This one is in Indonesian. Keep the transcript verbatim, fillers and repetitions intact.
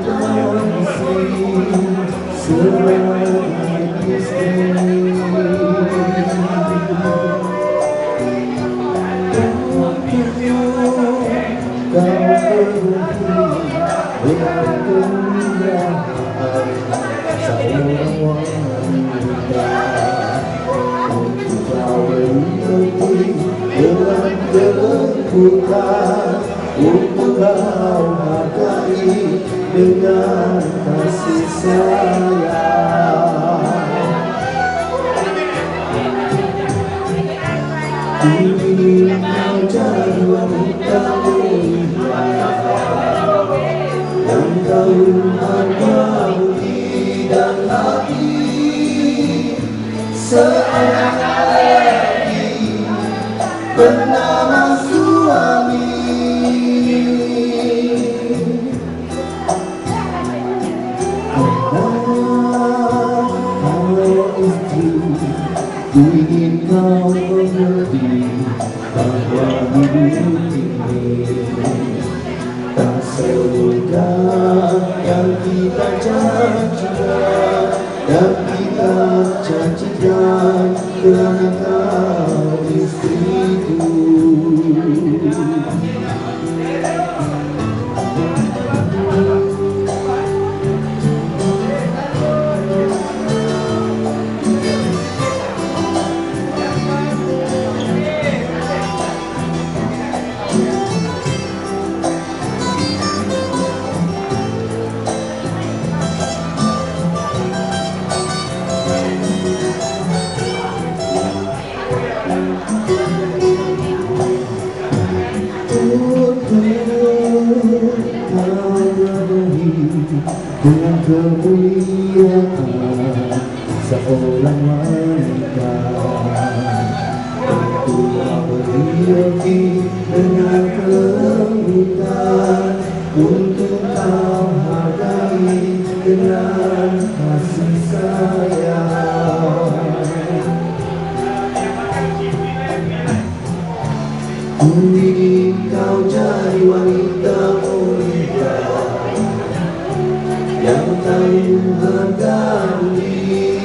Untuk kau hargai dengan kasih sayang. Ingin kau jadi wanita mulia yang tahu harga budi dan hati seorang lelaki bernama suami. Ku ingin kau mengerti bahwa hidup ini tak semudah yang kita janjikan, dan kita janjikan kerana kau istriku. Dengan kemuliaan seorang wanita, untuk berdiri dengan kelembutan, untuk kau hargai dengan kasih sayang. Ku ingin kau jadi wanita mulia yang tahu harga diri